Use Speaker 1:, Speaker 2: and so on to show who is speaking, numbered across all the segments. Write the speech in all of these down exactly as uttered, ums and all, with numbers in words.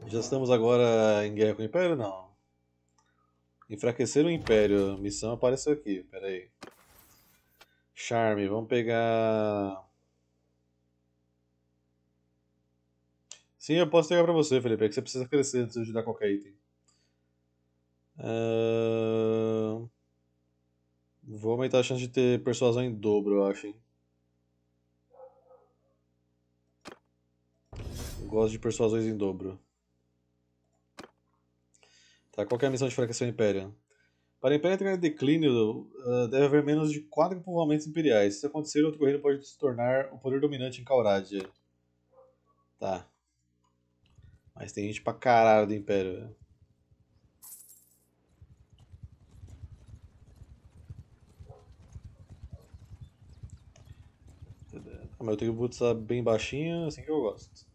Speaker 1: Já estamos agora em guerra com o Império? Não. Enfraquecer o Império. Missão apareceu aqui. Pera aí. Charme. Vamos pegar... Sim, eu posso pegar pra você, Felipe. É que você precisa crescer antes de eu te dar qualquer item. Ahn, Vou aumentar a chance de ter persuasão em dobro, eu acho, hein? Gosto de persuasões em dobro. Tá, qual que é a missão de enfraquecer o Império? Para o Império entrar em declínio, ah, deve haver menos de quatro povoamentos imperiais. Se isso acontecer, outro reino pode se tornar o poder dominante em Cauradia. Tá. Mas tem gente pra caralho do Império, velho. Ah, mas eu tenho que botar bem baixinho, assim que eu gosto.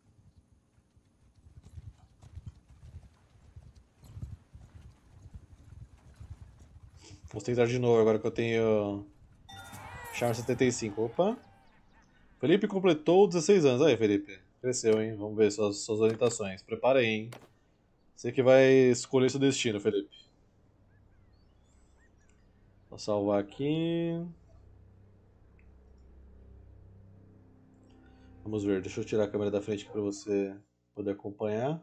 Speaker 1: Vou tentar de novo agora que eu tenho Charme setenta e cinco. Opa. Felipe completou dezesseis anos. Aí, Felipe. Cresceu, hein? Vamos ver suas, suas orientações. Prepara aí, hein? Você que vai escolher seu destino, Felipe. Vou salvar aqui. Vamos ver, deixa eu tirar a câmera da frente aqui pra você poder acompanhar.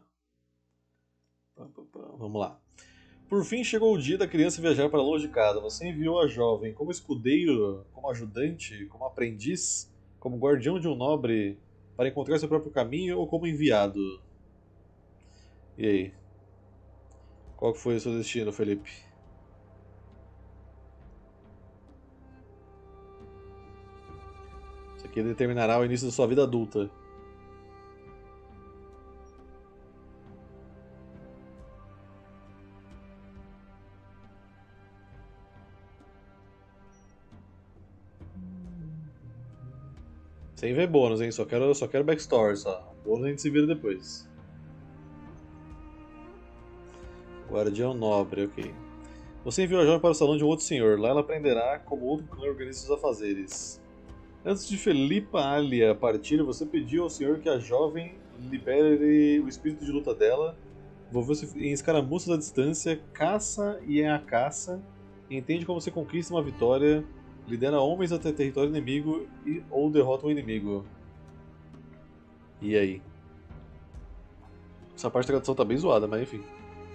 Speaker 1: Vamos lá. Por fim chegou o dia da criança viajar para longe de casa. Você enviou a jovem como escudeiro, como ajudante, como aprendiz, como guardião de um nobre para encontrar seu próprio caminho ou como enviado? E aí? Qual que foi o seu destino, Felipe? Isso aqui determinará o início da sua vida adulta. Sem ver bônus, hein? Só quero, só quero backstory, só. Bônus a gente se vira depois. Guardião nobre, ok. Você enviou a jovem para o salão de um outro senhor. Lá ela aprenderá como outro clã organiza seus afazeres. Antes de Felipa Alia partir, você pediu ao senhor que a jovem libere o espírito de luta dela, envolveu-se em escaramuças à distância, caça e é a caça, entende como você conquista uma vitória, lidera homens até território inimigo e, ou derrota um inimigo. E aí? Essa parte da tradução tá bem zoada, mas enfim.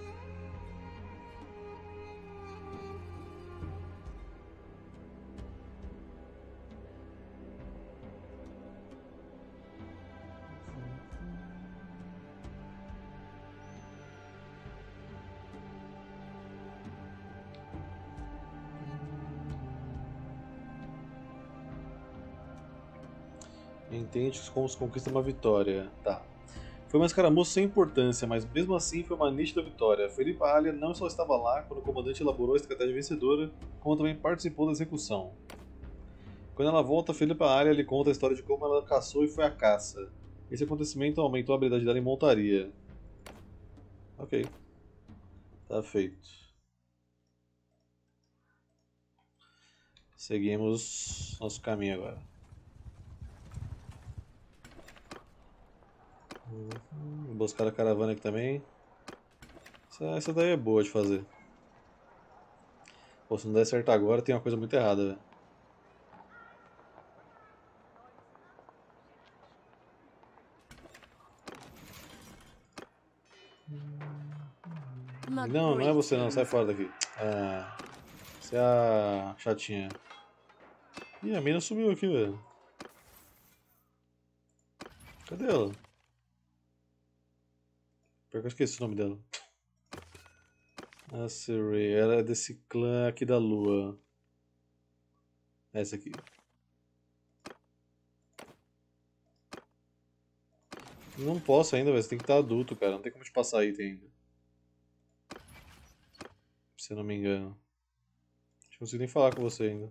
Speaker 1: Entende como se conquista uma vitória. Tá. Foi uma escaramuça sem importância, mas mesmo assim foi uma nítida vitória. Felipe Alia não só estava lá quando o comandante elaborou a estratégia vencedora, como também participou da execução. Quando ela volta, Felipe Alia lhe conta a história de como ela caçou e foi à caça. Esse acontecimento aumentou a habilidade dela em montaria. Ok, tá feito. Seguimos nosso caminho agora. Uhum. Buscar a caravana aqui também. Essa, essa daí é boa de fazer. Pô, se não der certo agora, tem uma coisa muito errada, velho. Não, não é você não, sai fora daqui. Ah, você é a chatinha. Ih, a mina sumiu aqui, velho. Cadê ela? Pior que eu esqueci o nome dela. A Siri, ela é desse clã aqui da lua. Essa aqui. Não posso ainda, velho. Você tem que estar adulto, cara. Não tem como te passar item ainda. Se eu não me engano. Não consigo nem falar com você ainda.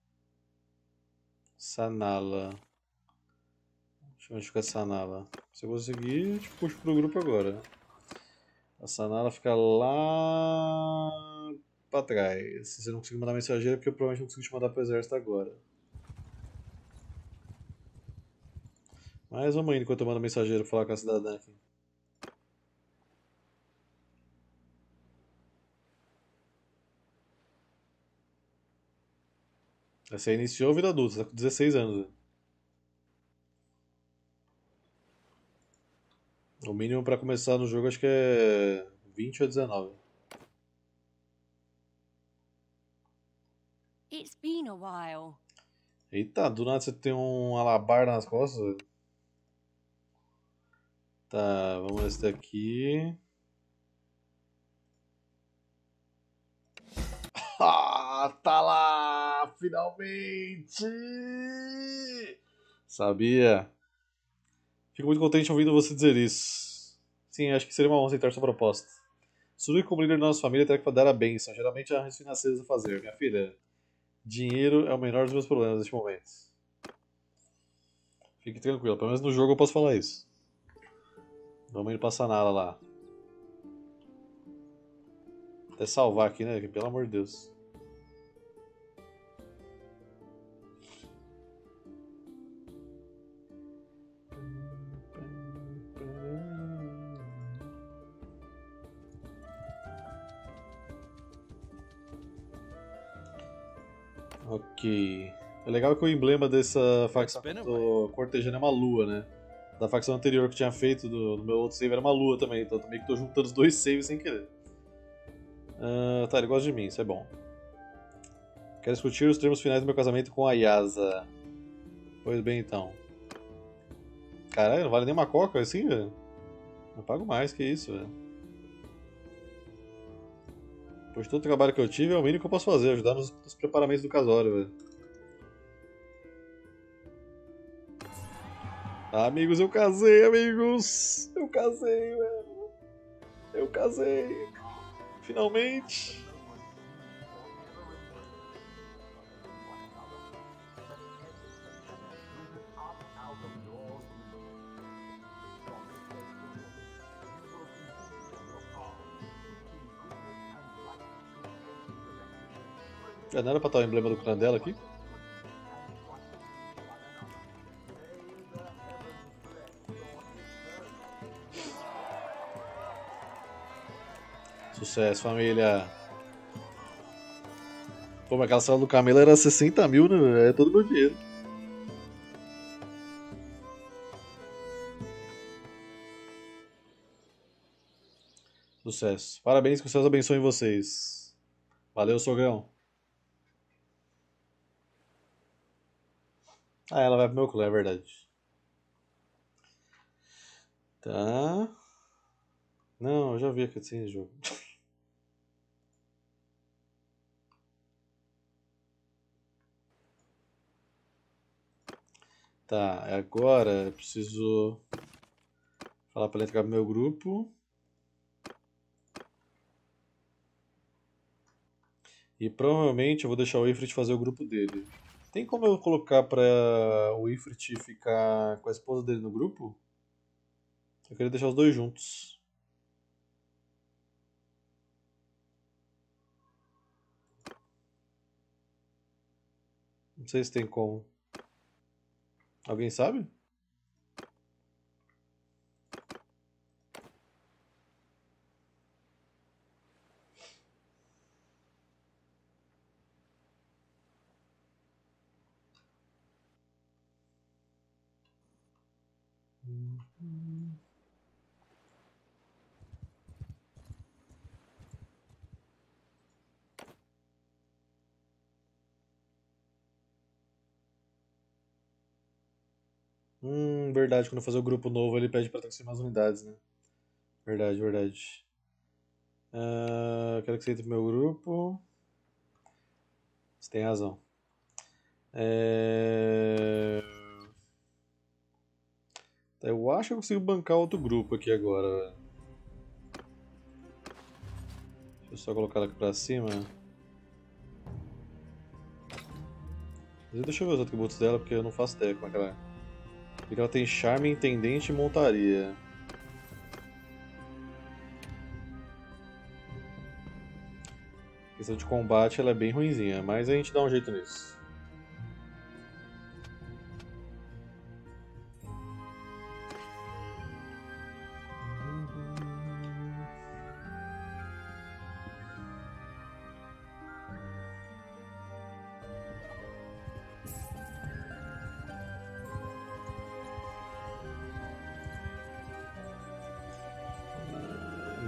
Speaker 1: Sanala. Deixa eu ver onde fica a Sanala. Se eu conseguir, eu te puxo pro grupo agora. A Sanala fica lá pra trás. Se você não conseguir mandar mensageiro, é porque eu provavelmente não consigo te mandar pro exército agora. Mas vamos indo enquanto eu mando mensageiro pra falar com a cidadã aqui. Você iniciou a vida adulta, você tá com dezesseis anos. O mínimo pra começar no jogo acho que é vinte ou dezenove.
Speaker 2: It's been a while.
Speaker 1: Eita, do nada você tem um alabar nas costas, velho. Tá, vamos nesse daqui. Ah, tá lá! Finalmente! Sabia. Fico muito contente ouvindo você dizer isso. Sim, acho que seria uma honra aceitar sua proposta. Surgir como líder da nossa família terá que dar a bênção. Geralmente há arranjos financeiros a fazer. Minha filha, dinheiro é o menor dos meus problemas neste momento. Fique tranquilo, pelo menos no jogo eu posso falar isso. Vamos indo pra Sanala lá. Até salvar aqui, né? Pelo amor de Deus. Ok. É legal que o emblema dessa facção que eu tô cortejando é uma lua, né? Da facção anterior que eu tinha feito do, do meu outro save era uma lua também, então eu meio que tô juntando os dois saves sem querer. Uh, tá, ele gosta de mim, isso é bom. Quero discutir os termos finais do meu casamento com a Yasa. Pois bem, então. Caralho, não vale nem uma coca assim, velho? Não pago mais, que isso, velho. Pois todo o trabalho que eu tive é o mínimo que eu posso fazer, ajudar nos, nos preparamentos do casório, velho. Ah, amigos, eu casei, amigos! Eu casei, velho! Eu casei! Finalmente! Já não era pra estar o emblema do clã dela aqui? Sucesso, família! Pô, mas aquela sala do Camelo era sessenta mil, né? É todo meu dinheiro. Sucesso. Parabéns, que os céus abençoem vocês. Valeu, sogrão. Ah, ela vai pro meu clã, é verdade. Tá. Não, eu já vi a cutscene de jogo. Tá, agora eu preciso falar pra ele entrar pro meu grupo. E provavelmente eu vou deixar o Ifrit fazer o grupo dele. Tem como eu colocar pra o Ifrit ficar com a esposa dele no grupo? Eu queria deixar os dois juntos. Não sei se tem como. Alguém sabe? Hum, verdade, quando eu fazer o grupo novo ele pede pra transferir mais unidades, né? Verdade, verdade. Ah, quero que você entre no meu grupo. Você tem razão. É... Eu acho que eu consigo bancar outro grupo aqui agora, velho. Deixa eu só colocar ela aqui pra cima. Deixa eu ver os atributos dela, porque eu não faço ideia como é que ela é. Porque ela tem charme, intendente e montaria. Questão de combate ela é bem ruinzinha, mas a gente dá um jeito nisso.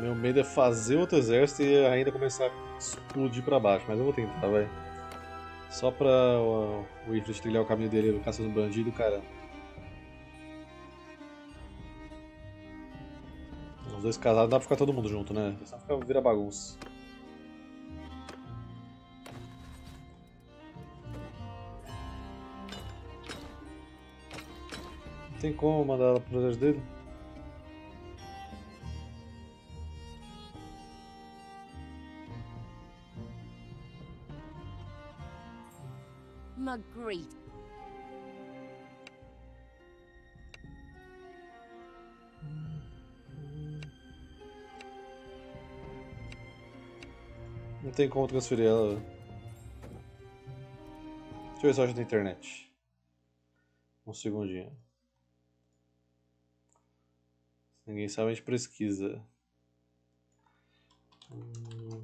Speaker 1: Meu medo é fazer outro exército e ainda começar a explodir pra baixo, mas eu vou tentar, vai. Só pra o, o Ifrit trilhar o caminho dele, caçando bandido, cara. Os dois casados dá pra ficar todo mundo junto, né? Só fica vira bagunça. Não tem como mandar ela pro exército dele?
Speaker 2: Magritte.
Speaker 1: Não tem como transferir ela. Deixa eu ver se eu acho na internet. Um segundinho. Se ninguém sabe, a gente pesquisa. Hum...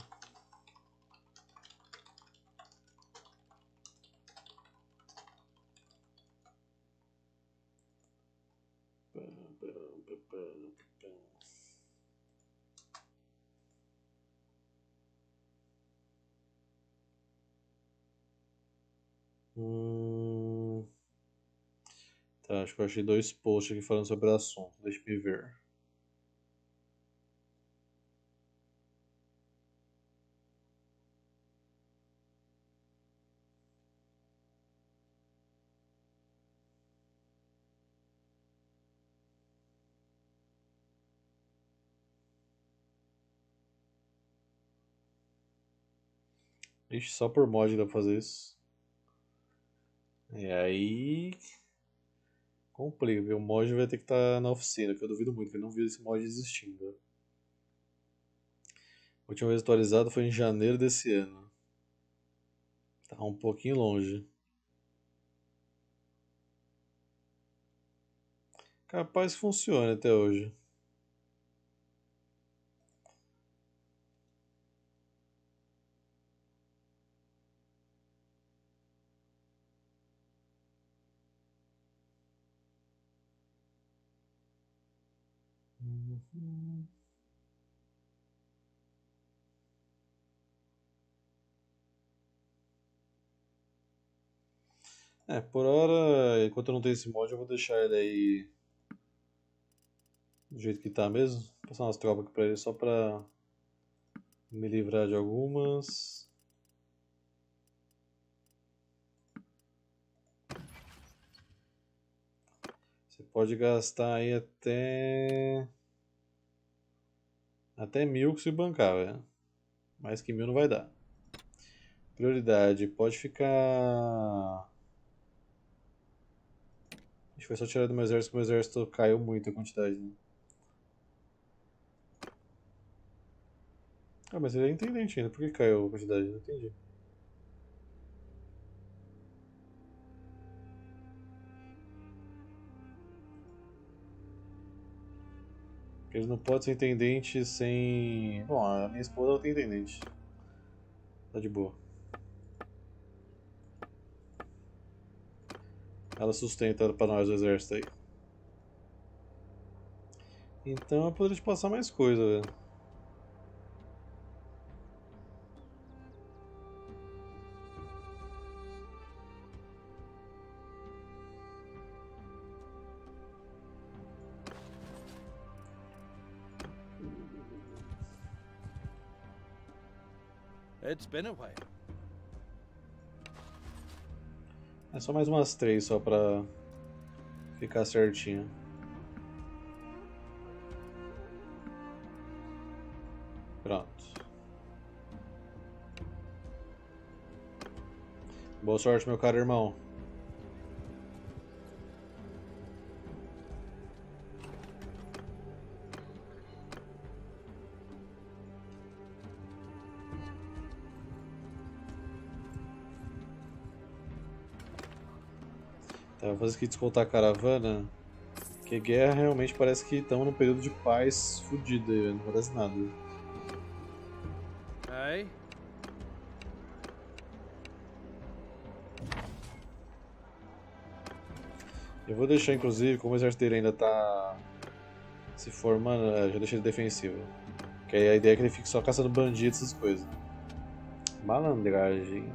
Speaker 1: Hum... Tá, acho que eu achei dois posts aqui falando sobre o assunto. Deixa eu ver. Ixi, só por mod dá pra fazer isso. E aí... complica, porque o mod vai ter que estar na oficina, que eu duvido muito, que eu não vi esse mod existindo. A última vez atualizado foi em janeiro desse ano. Tá um pouquinho longe. Capaz que funcione até hoje. Uhum. É, por hora, enquanto eu não tenho esse mod, eu vou deixar ele aí do jeito que tá mesmo. Vou passar umas tropas aqui pra ele só pra me livrar de algumas. Você pode gastar aí até. Até mil se bancar, velho. Mais que mil não vai dar. Prioridade, pode ficar. Acho que foi só tirar do meu exército, porque o meu exército caiu muito a quantidade, né? Ah, mas ele é intendente ainda, por que caiu a quantidade? Não entendi. Porque ele não pode ser intendente sem. Bom, a minha esposa ela tem intendente. Tá de boa. Ela sustenta pra nós o exército aí. Então eu poderia te passar mais coisa, velho.
Speaker 3: It's been a while.
Speaker 1: É só mais umas três só pra ficar certinho. Pronto. Boa sorte, meu caro irmão. Tá, vou fazer aqui descontar a caravana. Porque guerra realmente parece que estamos num período de paz fudido aí, velho. Não acontece nada.
Speaker 3: Aye.
Speaker 1: Eu vou deixar, inclusive, como o exército dele ainda tá se formando, é, já deixei ele defensivo. Que aí a ideia é que ele fique só caçando bandidos, essas coisas. Malandragem.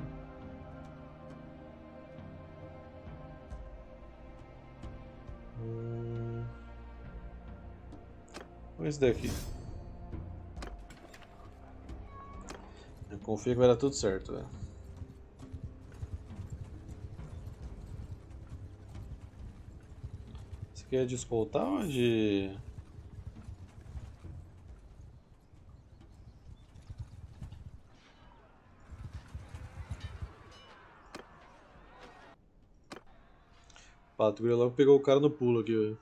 Speaker 1: Hum... Olha esse daqui. Eu confio que vai dar tudo certo, velho. Esse aqui é de escoltar ou de... Patrulha logo pegou o cara no pulo aqui, velho.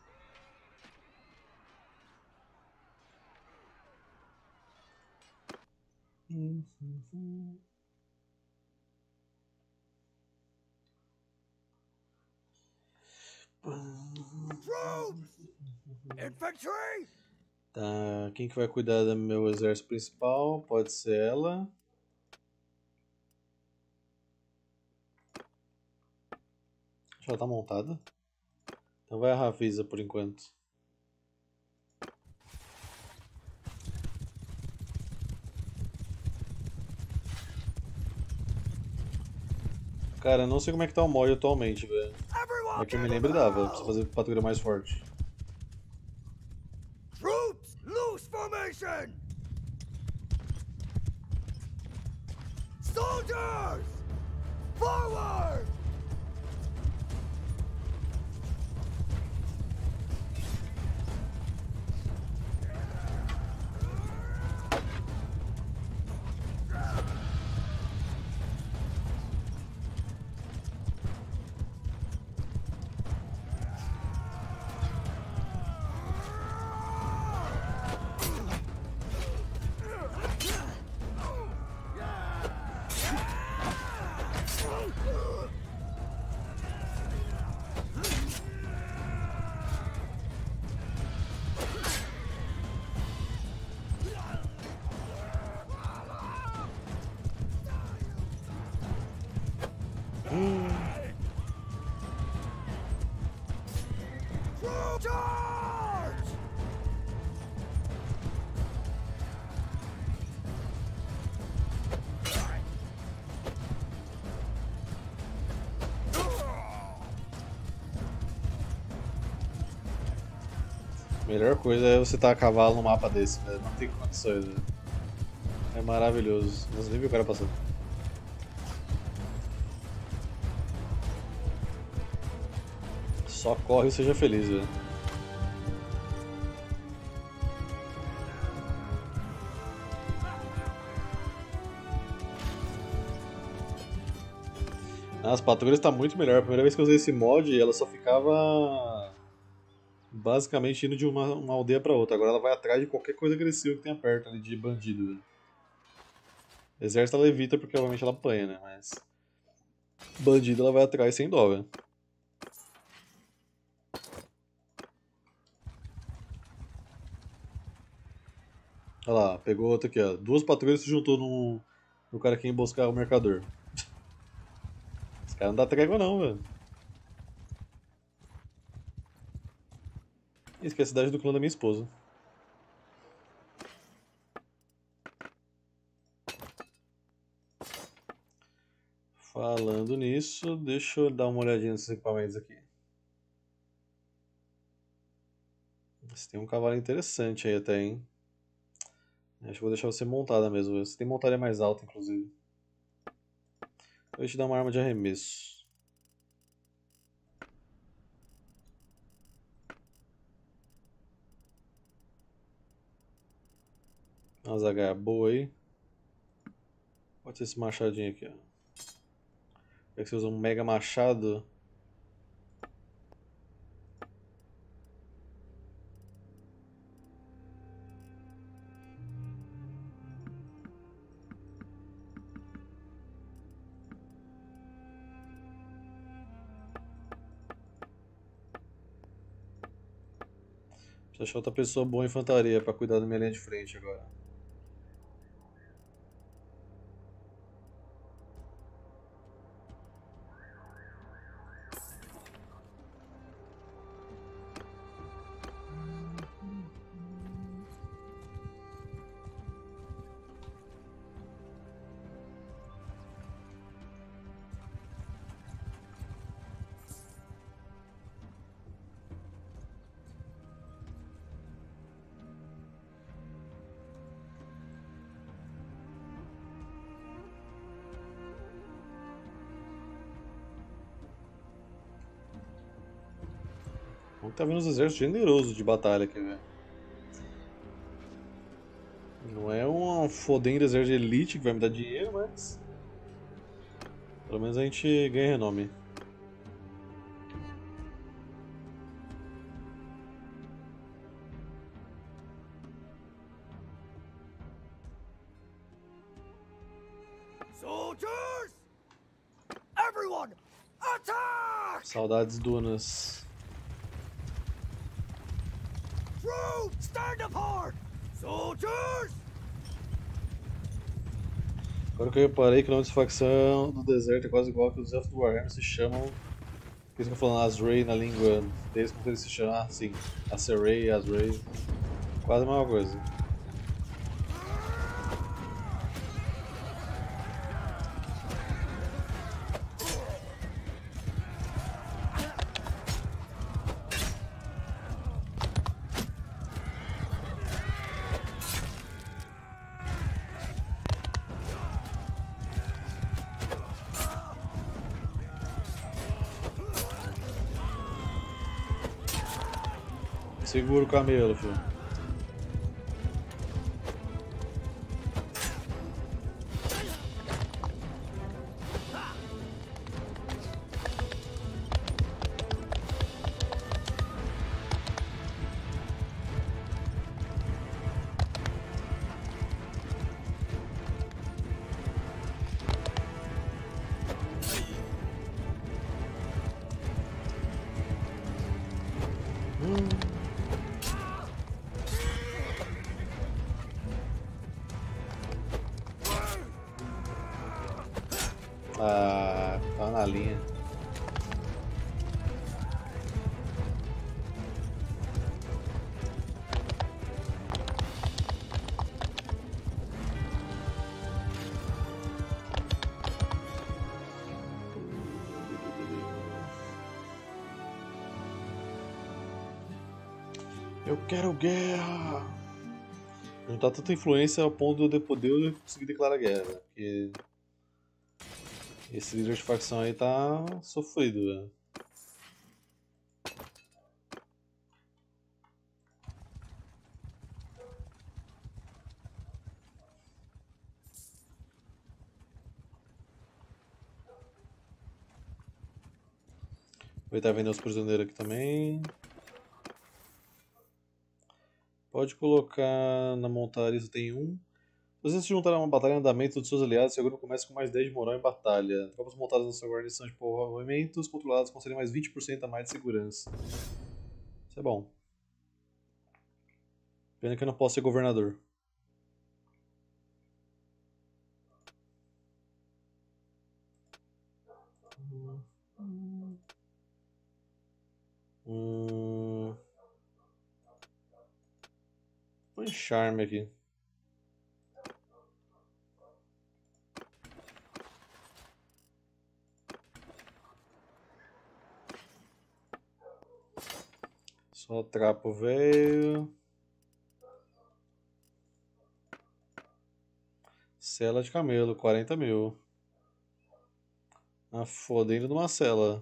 Speaker 2: Infantry!
Speaker 1: Tá, quem que vai cuidar do meu exército principal? Pode ser ela. Acho que ela tá montada. Então vai a Ravisa por enquanto. Cara, eu não sei como é que tá o mod atualmente, velho. Mas que eu me lembro dava, precisa fazer patrulha mais forte.
Speaker 2: Troops, loose formation! Soldiers! Forward! Charge!
Speaker 1: Melhor coisa é você estar a cavalo num mapa desse, velho. Não tem condições, velho. É maravilhoso. Nossa, nem vi o cara passando. Só corre e seja feliz, velho. As patrulhas tá muito melhor. A primeira vez que eu usei esse mod, ela só ficava basicamente indo de uma, uma aldeia pra outra. Agora ela vai atrás de qualquer coisa agressiva que tenha perto ali de bandido, velho. Exército ela evita porque obviamente ela apanha, né? Mas bandido ela vai atrás sem dó, velho. Olha lá, pegou outro aqui, ó. Duas patrulhas se juntou no, no cara que ia emboscar o mercador. Esse cara não dá trégua não, velho. Isso aqui é a cidade do clã da minha esposa. Falando nisso, deixa eu dar uma olhadinha nesses equipamentos aqui. Você tem um cavalo interessante aí até, hein? Acho que vou deixar você montada mesmo. Você tem montaria mais alta, inclusive. Vou te dar uma arma de arremesso. Uma zagaia boa aí. Pode ser esse machadinho aqui, ó. É que você usa um mega machado. Preciso achar outra pessoa boa em infantaria pra cuidar da minha linha de frente agora. Vamos tá vendo os exércitos generosos de batalha aqui, velho. Não é um fodendo exército de elite que vai me dar dinheiro, mas pelo menos a gente ganha renome.
Speaker 2: Soldiers! Everyone, attack!
Speaker 1: Saudades dunas.
Speaker 2: Troops, stand apart! Soldiers!
Speaker 1: Agora que eu reparei que o nome de facção do deserto é quase igual que os elfos do Warhammer se chamam. Por isso que eu tô falando Azrae na língua deles, como eles se chamam, ah, sim, Aserai, Azrae. Quase a mesma coisa. Segura o camelo, filho. Ah, tá na linha. Eu quero guerra! Não tá tanta influência ao ponto de eu poder eu conseguir declarar guerra, né? Porque esse líder de facção aí tá sofrido, né? Aproveitar e vender os prisioneiros aqui também. Pode colocar na montaria, você tem um. Se você se juntar a uma batalha em andamento dos seus aliados, seu grupo começa com mais dez de moral em batalha. Tropas montadas na sua guarnição de movimentos controlados concedem mais vinte por cento a mais de segurança. Isso é bom. Pena que eu não posso ser governador. Hum... Põe charme aqui. Só trapo velho. Cela de camelo, quarenta mil. Ah, fodendo de uma cela.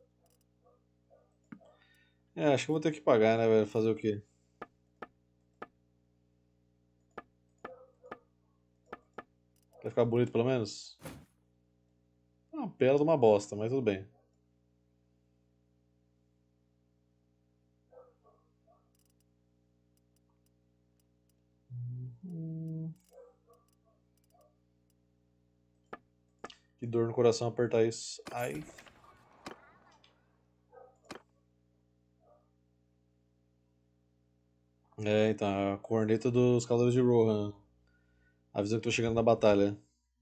Speaker 1: É, acho que eu vou ter que pagar, né, velho? Fazer o quê? Vai ficar bonito pelo menos? Uma bela de uma bosta, mas tudo bem. Que dor no coração apertar isso. Ai. É, então, a corneta dos Cavaleiros de Rohan. Avisa que tô chegando na batalha.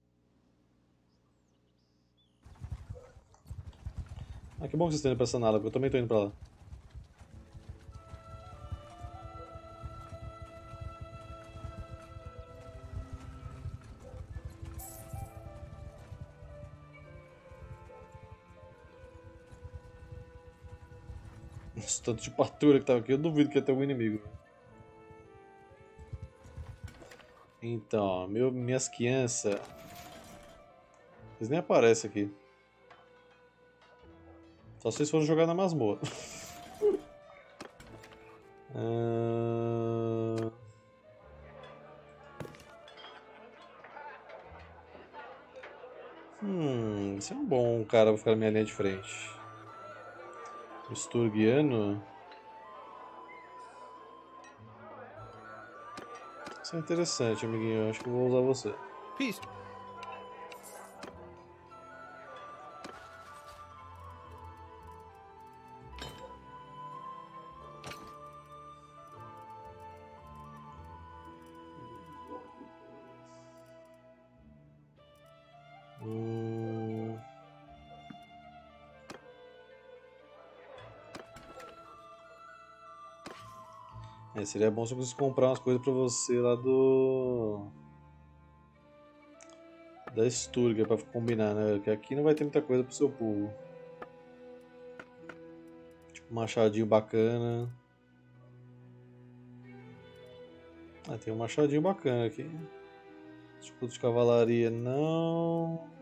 Speaker 1: Ah, que bom que vocês estão indo pra essa nada, porque eu também tô indo pra lá. Esse tanto de patrulha que tava aqui, eu duvido que ia ter algum inimigo. Então, ó, meu, minhas crianças. Eles nem aparecem aqui. Só se vocês forem jogar na masmorra. Esse é um bom cara pra ficar na minha linha de frente. Sturgiano. Isso é interessante, amiguinho. Eu acho que eu vou usar você.
Speaker 3: Peace.
Speaker 1: Hum... É, seria bom se eu conseguisse comprar umas coisas pra você lá do... da Sturga pra combinar, né? Porque aqui não vai ter muita coisa pro seu povo. Tipo, um machadinho bacana. Ah, tem um machadinho bacana aqui. Escudo de cavalaria, não.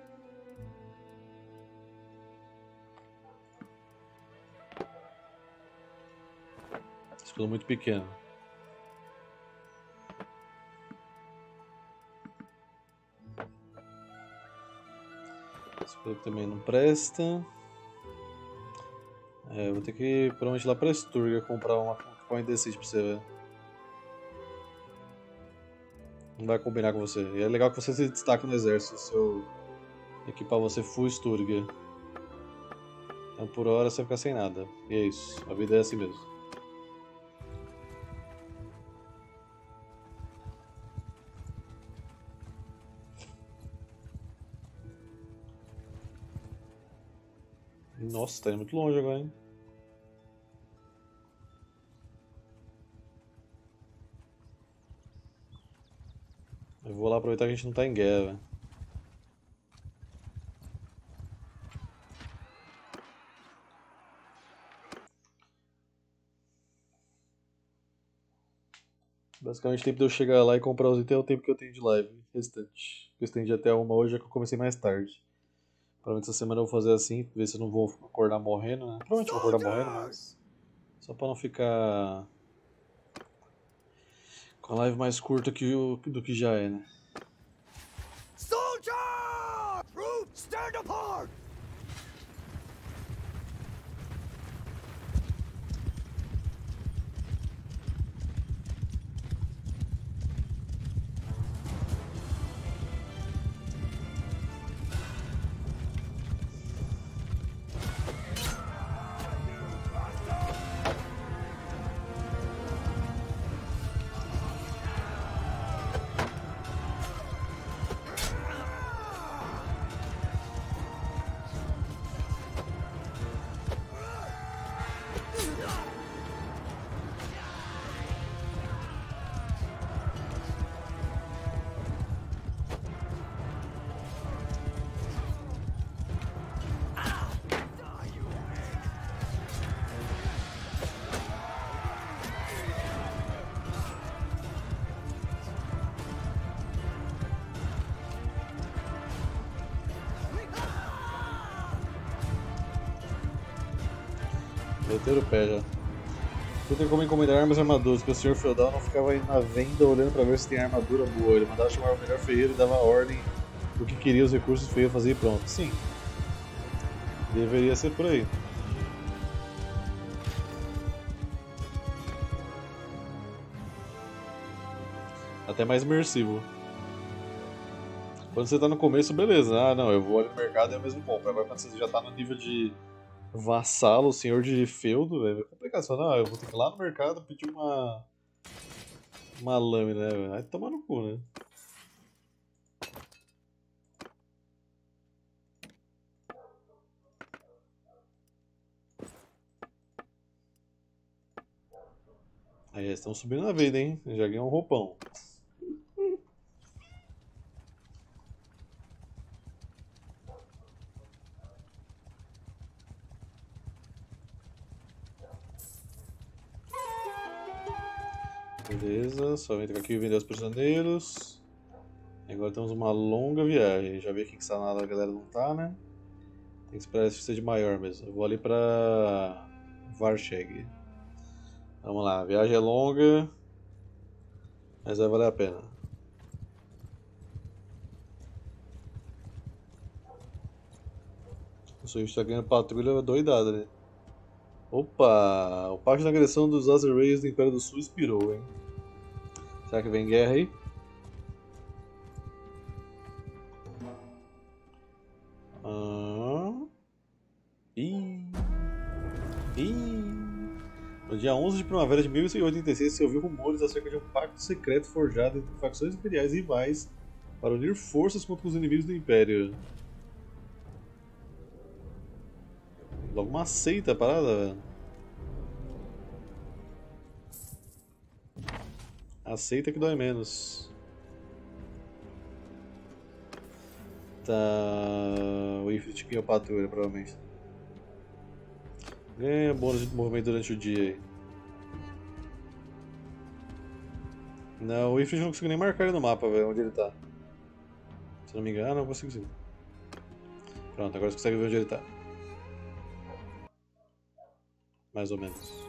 Speaker 1: Escudo muito pequeno. Escudo também não presta. É, eu vou ter que provavelmente ir lá pra Sturga comprar uma Coin Decide pra você ver. Não vai combinar com você. E é legal que você se destaque no exército se eu equipar você full Sturga. Então por hora você vai ficar sem nada. E é isso. A vida é assim mesmo. Nossa, tá indo muito longe agora, hein? Eu vou lá aproveitar que a gente não tá em guerra. Basicamente o tempo de eu chegar lá e comprar os itens é o tempo que eu tenho de live restante. Eu estendi até uma hoje, é que eu comecei mais tarde. Provavelmente essa semana eu vou fazer assim, ver se eu não vou acordar morrendo, né? Provavelmente eu vou acordar morrendo, mas... Só pra não ficar... com a live mais curta que o... do que já é, né?
Speaker 2: Soldier! Troops, stand apart!
Speaker 1: Meteram o pé já. Eu tenho como encomendar armas e armaduras, porque o senhor feudal não ficava aí na venda olhando pra ver se tem armadura boa. Ele mandava chamar o melhor ferreiro e dava ordem do que queria, os recursos o ferreiro fazia e pronto. Sim. Deveria ser por aí. Até mais imersivo. Quando você tá no começo, beleza. Ah, não, eu vou ali no mercado e eu mesmo compro. Agora quando você já tá no nível de vassalo, senhor de feudo, velho, é complicado. Você fala, não, eu vou ter que ir lá no mercado pedir uma... uma lâmina, né? Vai tomar no cu, né? Aí eles estão subindo na vida, hein? Já ganhou um roupão. Beleza, só entra aqui e vender os prisioneiros. E agora temos uma longa viagem. Já vi aqui que Sanada a galera não tá, né? Tem que esperar isso ser de maior mesmo. Eu vou ali pra Varcheg. Vamos lá, a viagem é longa, mas vai valer a pena. O Swift tá ganhando patrulha doidada, né? Opa! O pacto de agressão dos Azerreis do Império do Sul expirou, hein? Será que vem guerra aí? Ah. Ih. Ih. No dia onze de primavera de mil e oitenta e seis se ouviu rumores acerca de um pacto secreto forjado entre facções imperiais rivais para unir forças contra os inimigos do Império. Logo uma seita a parada, velho. Aceita que dói menos. Tá. O Ifrit ganhou patrulha, provavelmente. Ganha bônus de movimento durante o dia aí. Não, o Ifrit não consigo nem marcar ele no mapa, velho, onde ele tá. Se não me engano, não consigo sim. Pronto, agora você consegue ver onde ele tá. Mais ou menos.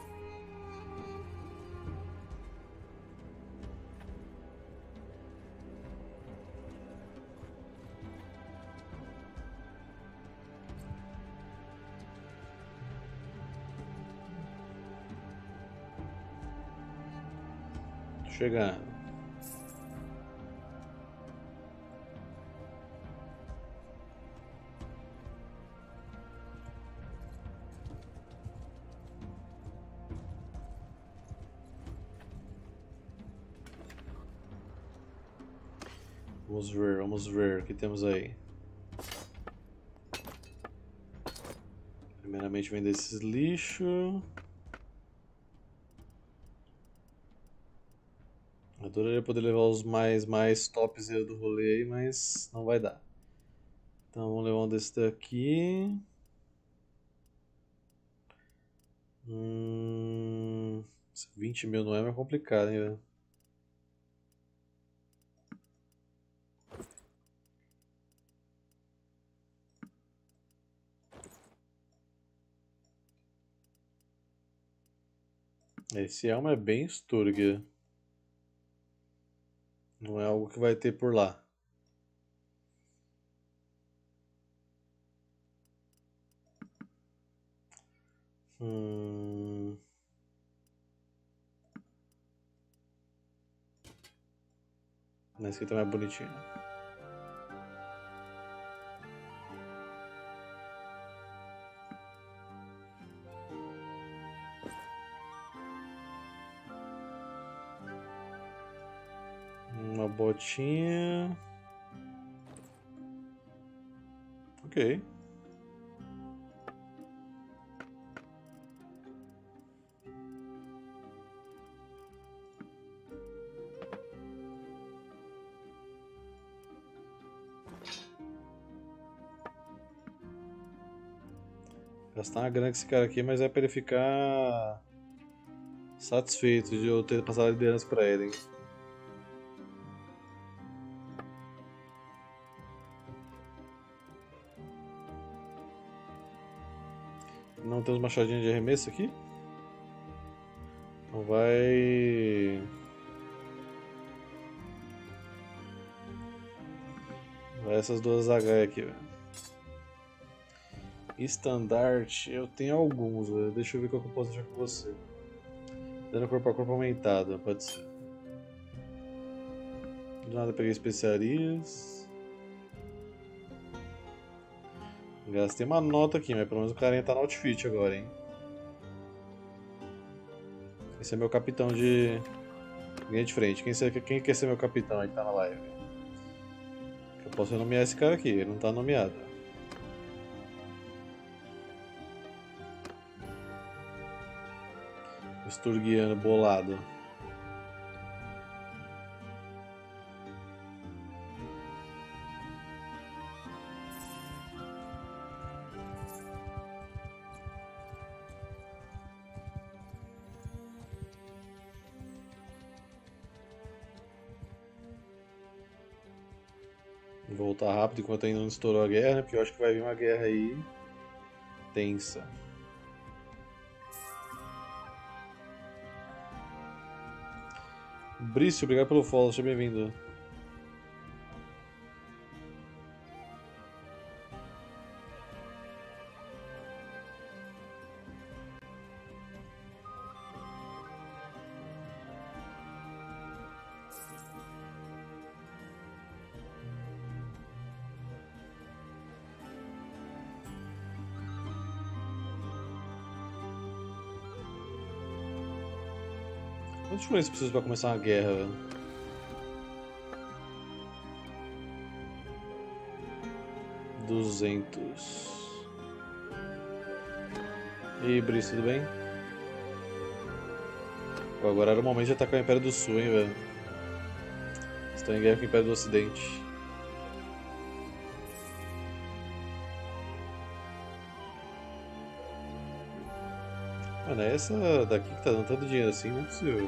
Speaker 1: Chegando. Vamos ver, vamos ver o que temos aí. Primeiramente vender esses lixos. Adoraria poder levar os mais, mais tops do rolê aí, mas não vai dar. Então vamos levar um desse daqui. Hum, vinte mil não é mais complicado, hein, velho? Esse elmo é bem Sturgia. Não é algo que vai ter por lá. Hum... Esse aqui também é bonitinho. Uma botinha. Ok. Gastar uma grana com esse cara aqui, mas é pra ele ficar satisfeito de eu ter passado a liderança pra ele, hein? Não temos machadinha de arremesso aqui? Então vai... Vai essas duas H aqui, velho. Estandarte, eu tenho alguns, velho. Deixa eu ver qual que eu posso deixar com você. Dano corpo a corpo aumentado, pode ser. Do nada peguei especiarias. Gastei uma nota aqui, mas pelo menos o carinha tá no outfit agora, hein. Esse é meu capitão de linha de frente. Quem, quem quer ser meu capitão aí que tá na live? Eu posso nomear esse cara aqui, ele não tá nomeado. Sturgiano bolado. Vou voltar rápido enquanto ainda não estourou a guerra, né? Porque eu acho que vai vir uma guerra aí tensa. Brício, obrigado pelo follow, seja bem-vindo. Quanto de influência precisa pra começar uma guerra, velho? duzentos. E aí, Brice, tudo bem? Pô, agora era o momento de atacar o Império do Sul, hein, velho. Estão em guerra com o Império do Ocidente. Mano, é essa daqui que tá dando tanto dinheiro assim, não é possível.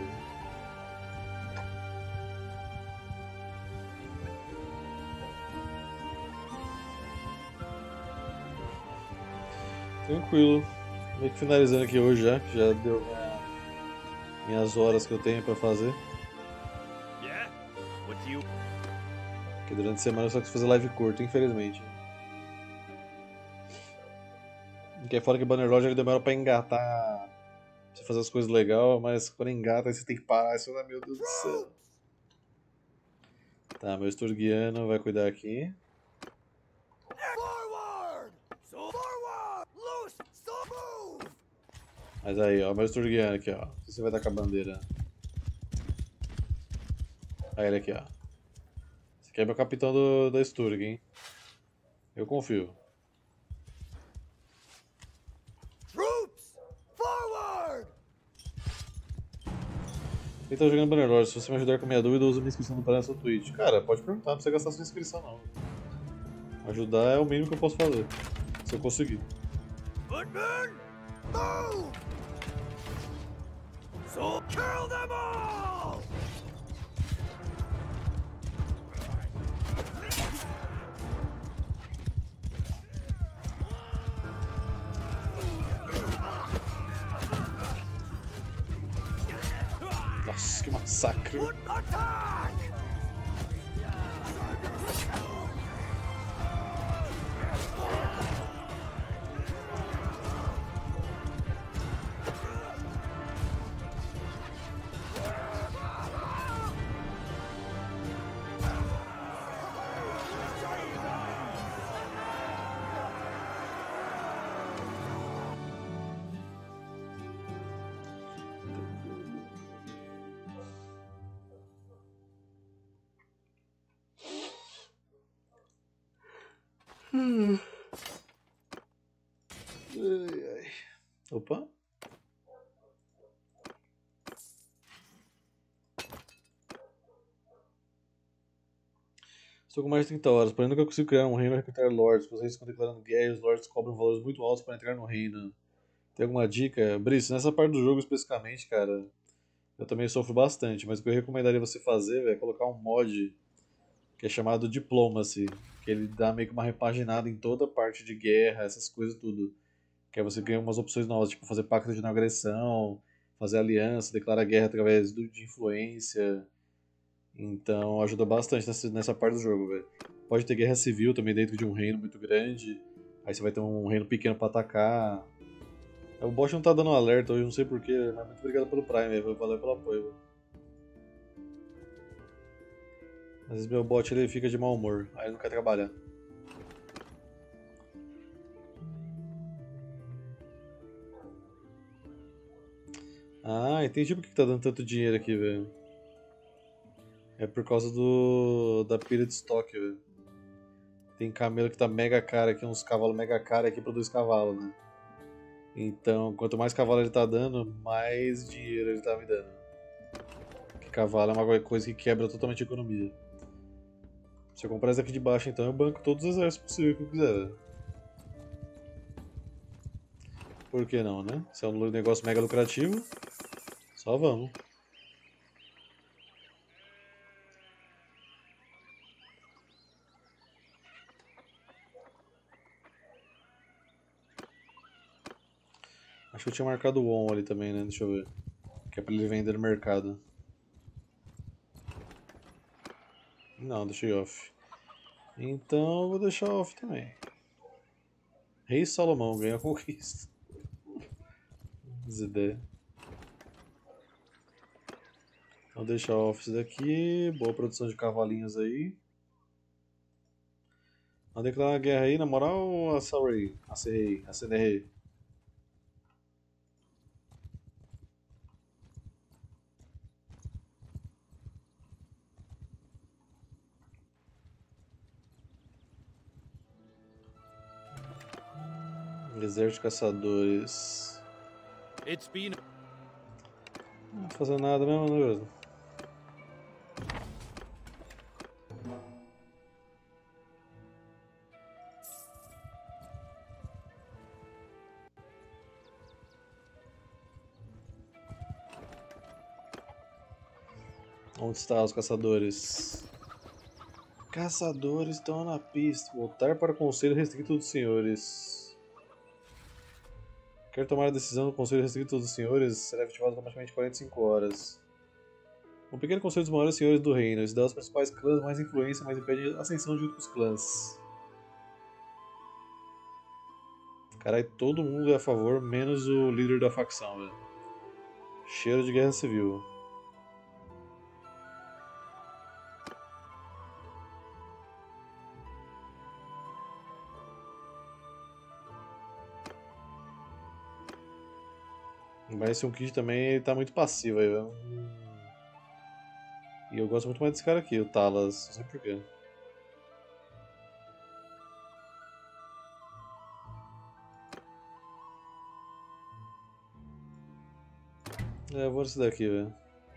Speaker 1: Tranquilo. Meio que finalizando aqui hoje já, que já deu minha, minhas horas que eu tenho pra fazer.
Speaker 2: Yeah? What do you...
Speaker 1: Porque durante a semana eu só quis fazer live curta, infelizmente. Que é fora que o Bannerlord ele demora pra engatar, pra você fazer as coisas legais, mas quando engata aí você tem que parar, isso, ah, meu Deus do céu. Tá, meu Sturgiano vai cuidar aqui.
Speaker 2: Forward! So forward! Loose! So move!
Speaker 1: Mas aí, ó, meu Sturgiano aqui, ó. Você vai dar com a bandeira. Aí ele aqui, ó. Esse aqui é meu capitão do, da Sturg, hein? Eu confio.
Speaker 2: Troops! Forward!
Speaker 1: Quem tá jogando Bannerlord, se você me ajudar com a minha dúvida, usa minha inscrição no canal na sua Twitch. Cara, pode perguntar, não precisa gastar sua inscrição não. Ajudar é o mínimo que eu posso fazer. Se eu conseguir.
Speaker 2: Footmen! Move! So kill them all!
Speaker 1: Nossa, que massacre.
Speaker 2: Foot attack!
Speaker 1: Hum. Ai, ai. Opa. Estou com mais de trinta horas, porém nunca consigo criar um reino e recrutar lords, pois eles estão declarando guerra e os lords cobram valores muito altos para entrar no reino. Tem alguma dica? Brice, nessa parte do jogo especificamente, cara, eu também sofro bastante, mas o que eu recomendaria você fazer, véio, é colocar um mod que é chamado Diplomacy, que ele dá meio que uma repaginada em toda a parte de guerra, essas coisas tudo. Que aí você ganha umas opções novas, tipo fazer pacto de não agressão, fazer aliança, declarar guerra através do, de influência. Então ajuda bastante nessa, nessa parte do jogo, velho. Pode ter guerra civil também dentro de um reino muito grande. Aí você vai ter um reino pequeno pra atacar. O bot não tá dando alerta hoje, não sei porquê, mas muito obrigado pelo Prime, velho. Valeu pelo apoio, velho. Às vezes meu bot ele fica de mau humor, aí ele não quer trabalhar. Ah, entendi por que tá dando tanto dinheiro aqui, velho. É por causa do da pilha de estoque, velho. Tem camelo que tá mega caro aqui, uns cavalos mega caros aqui produz cavalo, né? Então, quanto mais cavalo ele tá dando, mais dinheiro ele tá me dando. Porque cavalo é uma coisa que quebra totalmente a economia. Se eu comprar esse aqui de baixo, então eu banco todos os exércitos possíveis que eu quiser, velho. Por que não, né? Se é um negócio mega lucrativo, só vamos. Acho que eu tinha marcado o on ali também, né? Deixa eu ver. Que é pra ele vender no mercado. Não, deixei off. Então eu vou deixar off também. Rei Salomão ganha a conquista. Desideias. Então deixa off isso daqui. Boa produção de cavalinhos aí. Vamos declarar a guerra aí, na moral, ou a Sorry? A Serrei, a Senerrei. Exército de caçadores.
Speaker 2: It's been.
Speaker 1: Não tô fazendo nada mesmo, né, velho? Onde estão os caçadores? Caçadores estão na pista. Voltar para o Conselho Restrito dos Senhores. Quer tomar a decisão do Conselho Restrito dos Senhores? Será efetivado automaticamente em quarenta e cinco horas. Um pequeno conselho dos maiores senhores do reino. Isso dá aos principais clãs mais influência, mas impede a ascensão de outros clãs. Caralho, todo mundo é a favor, menos o líder da facção, velho. Cheiro de guerra civil. Mas esse um kit também ele tá muito passivo aí, velho. E eu gosto muito mais desse cara aqui, o Talas, não sei porquê. É, eu vou nesse daqui, velho.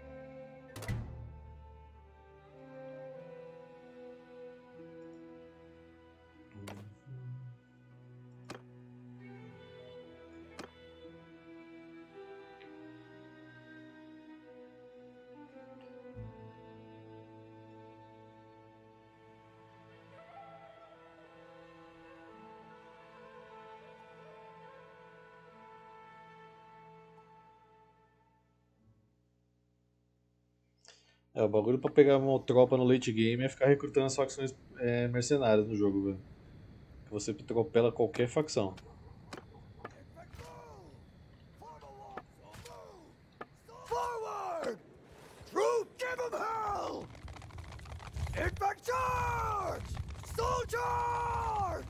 Speaker 1: É, o bagulho pra pegar uma tropa no late game é ficar recrutando as facções é, mercenárias no jogo, velho. Que você atropela qualquer facção.
Speaker 2: Forward! Troop, give them hell! Infect charge! Soul charge!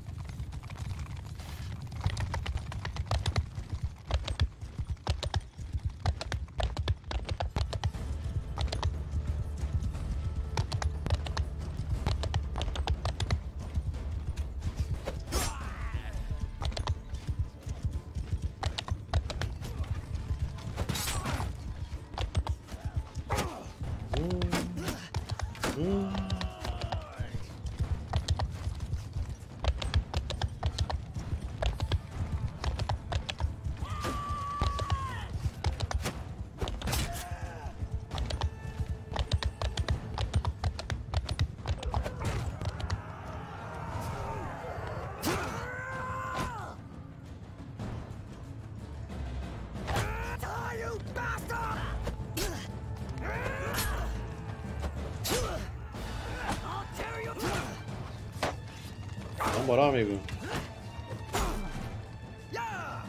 Speaker 1: Hum.
Speaker 2: Die, you bastard! I'll tear you.
Speaker 1: Na moral, amigo.
Speaker 2: Yeah!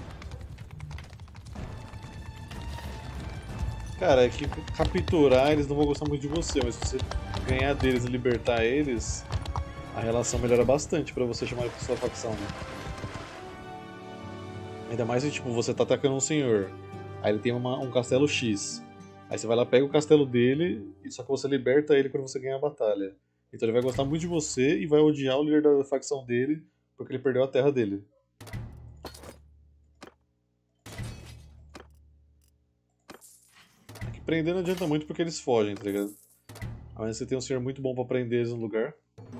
Speaker 1: Cara, é que capturar eles não vão gostar muito de você, mas se você ganhar deles e libertar eles, a relação melhora bastante pra você chamar eles pra sua facção, né? Ainda mais se tipo, você tá atacando um senhor, aí ele tem uma, um castelo X. Aí você vai lá, pega o castelo dele, e só que você liberta ele quando você ganha a batalha. Então ele vai gostar muito de você e vai odiar o líder da facção dele porque ele perdeu a terra dele. Aqui prender não adianta muito porque eles fogem, tá ligado? A menos que você tenha um senhor muito bom pra prender eles no lugar.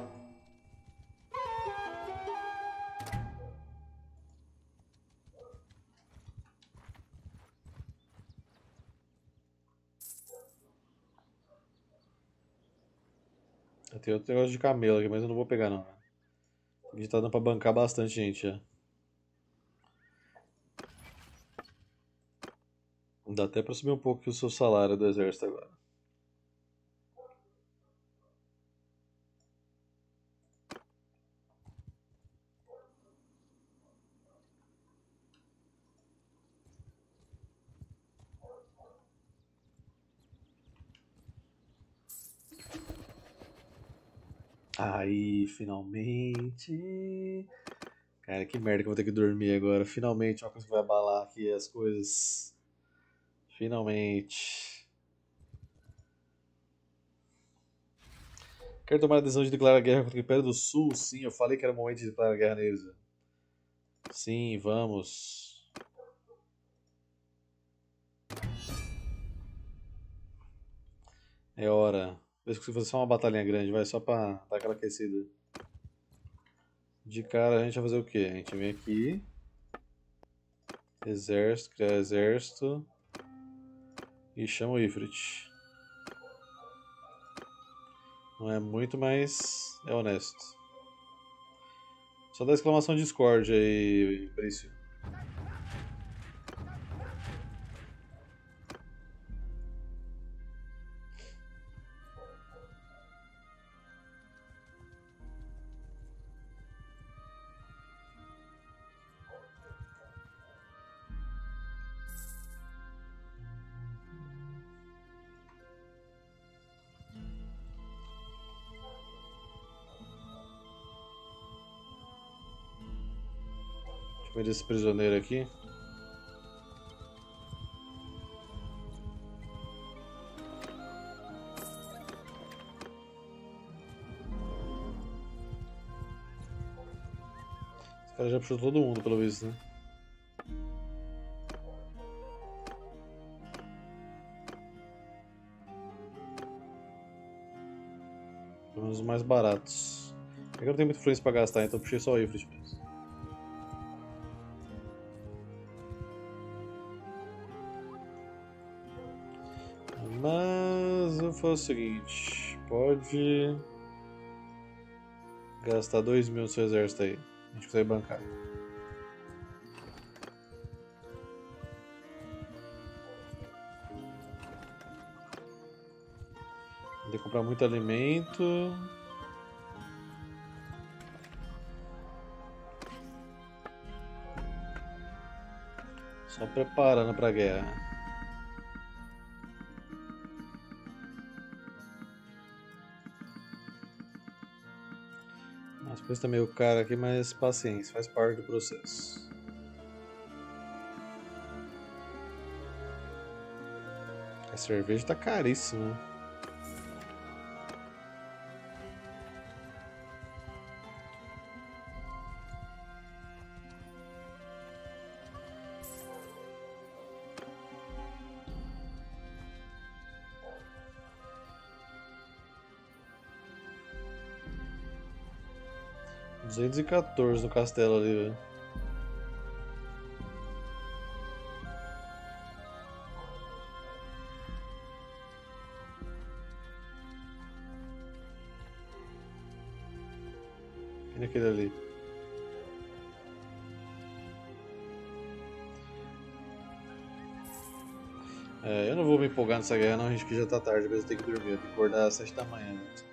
Speaker 1: Eu tenho outro negócio de camelo aqui, mas eu não vou pegar não. Aqui tá dando pra bancar bastante gente já. Dá até pra subir um pouco o seu salário do exército agora. Aí, finalmente. Cara, que merda que eu vou ter que dormir agora. Finalmente, uma coisa que vai abalar aqui as coisas. Finalmente. Quero tomar a decisão de declarar guerra contra o Império do Sul? Sim, eu falei que era o momento de declarar guerra neles. Sim, vamos. É hora. Vê se consigo fazer só uma batalhinha grande, vai, só pra dar aquela aquecida. De cara a gente vai fazer o quê? A gente vem aqui. Exército, criar exército. E chama o Ifrit. Não é muito, mas é honesto. Só dá exclamação Discord aí, Brício. Deixa eu ver esse prisioneiro aqui. Esse cara já puxou todo mundo, pelo visto, né? Pelo menos os mais baratos. Eu não tenho muita influência pra gastar, então puxei só o Ifrit mesmo. Mas eu faço o seguinte, pode gastar dois mil no seu exército aí, a gente consegue bancar. Tem que comprar muito alimento. Só preparando pra guerra. As coisas estão meio caras aqui, mas paciência, faz parte do processo. A cerveja tá caríssima. duzentos e quatorze no castelo ali, velho. E naquele ali. É, eu não vou me empolgar nessa guerra não, gente, que já tá tarde, mas eu tenho que dormir, eu tenho que acordar às sete da manhã.